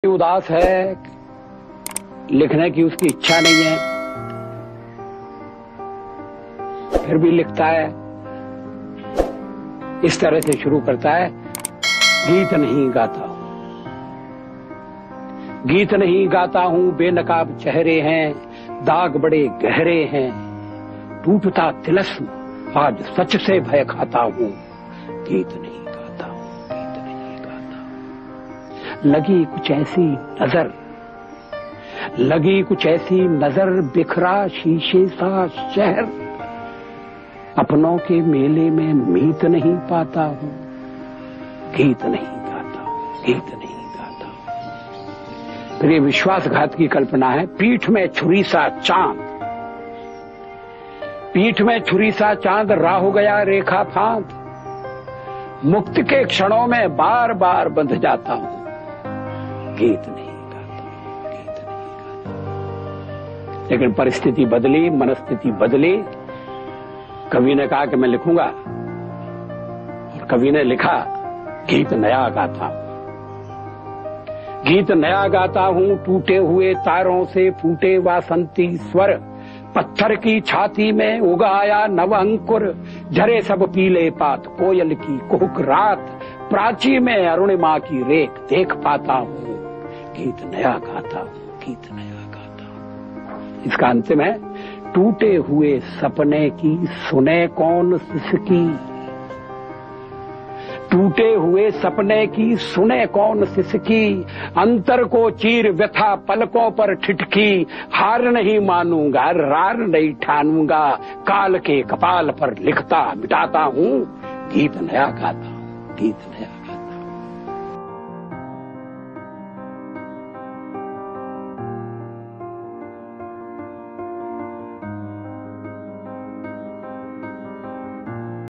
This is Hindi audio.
उदास है, लिखने की उसकी इच्छा नहीं है, फिर भी लिखता है। इस तरह से शुरू करता है, गीत नहीं गाता हूं, गीत नहीं गाता हूं, बेनकाब चेहरे हैं, दाग बड़े गहरे हैं, टूटता तिलस्म आज सच से भय खाता हूं, गीत नहीं गाता हूं, गीत नहीं गाता हूं। लगी कुछ ऐसी नजर, लगी कुछ ऐसी नजर, बिखरा शीशे सा शहर, अपनों के मेले में मीत नहीं पाता हूं, गीत नहीं गाता हूं, गीत नहीं गाता हूं। फिर ये विश्वासघात की कल्पना है। पीठ में छुरी सा चांद, पीठ में छुरी सा चांद, राहु गया रेखा फांद, मुक्त के क्षणों में बार बार बंध जाता हूं, गीत नहीं गाता हूं, गीत नहीं गाता। लेकिन परिस्थिति बदली, मनस्थिति बदली। कवि ने कहा कि मैं लिखूंगा, और कवि ने लिखा, गीत नया गाता हूं, गीत नया गाता हूं, टूटे हुए तारों से फूटे वासंती स्वर, पत्थर की छाती में उगाया नव अंकुर, झरे सब पीले पात, कोयल की कुहुक रात, प्राची में अरुणिमा की रेख देख पाता हूं, गीत नया गाता हूं, गीत नया गाता हूं। इसका अंतिम है, टूटे हुए सपने की सुने कौन सिसकी, टूटे हुए सपने की सुने कौन सिसकी, अंतर को चीर व्यथा पलकों पर ठिठकी, हार नहीं मानूंगा रार नहीं ठानूंगा, काल के कपाल पर लिखता मिटाता हूं, गीत नया गाता हूं, गीत नया